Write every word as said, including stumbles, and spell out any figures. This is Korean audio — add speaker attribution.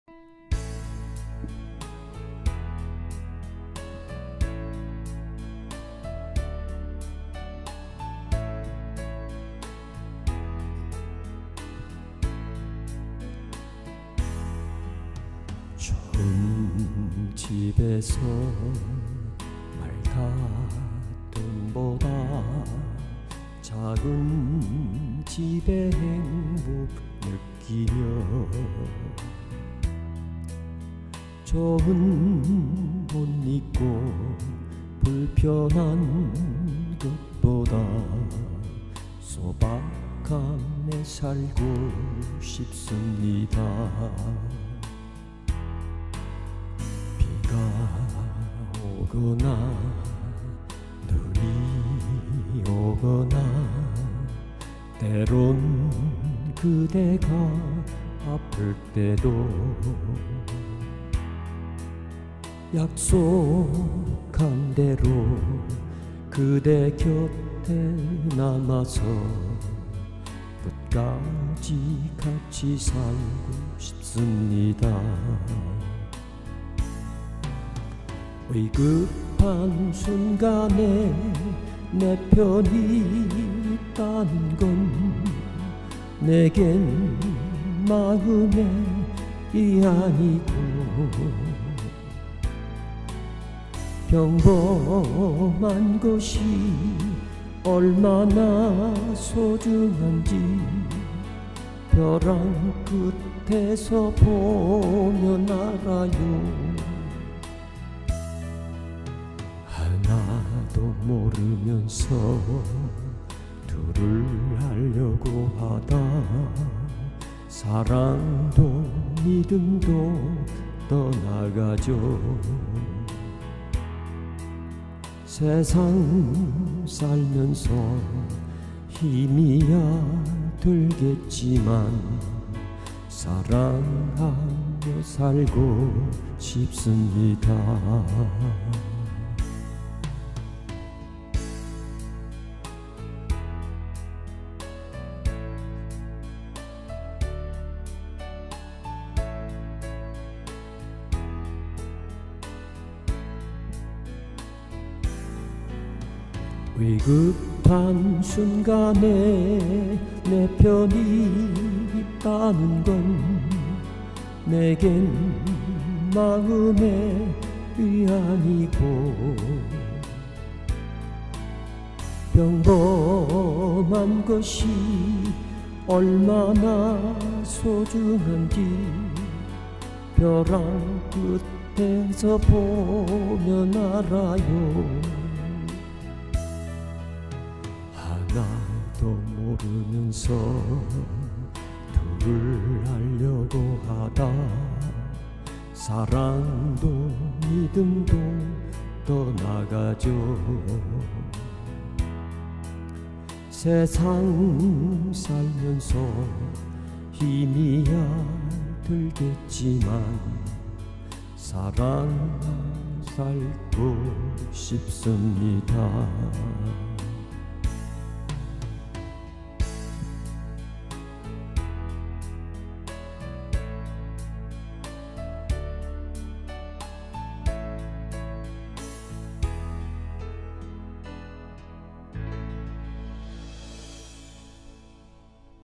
Speaker 1: 좋은 집에서 말다툼보다 작은 집의 행복 느끼며 좋은 옷 입고 불편한 것보다 소박함에 살고 싶습니다. 비가 오거나 눈이 오거나 때론 그대가 아플 때도 약속한 대로 그대 곁에 남아서 끝까지 같이 살고 싶습니다. 위급한 순간에 내 편이 있다는 건 내겐 마음의 위안이고 평범한 것이 얼마나 소중한지 벼랑 끝에서 보면 알아요. 하나도 모르면서 둘을 하려고 하다 사랑도 믿음도 떠나가죠. 세상 살면서 힘이야 들겠지만 사랑하며 살고 싶습니다. 위급한 순간에 내 편이 있다는 건 내겐 마음의 위안이고 평범한 것이 얼마나 소중한지 벼랑 끝에서 보면 알아요. 하나도 모르면서 둘을 하려고 하다 사랑도 믿음도 떠나가죠. 세상 살면서 힘이야 들겠지만 사랑 살고 싶습니다.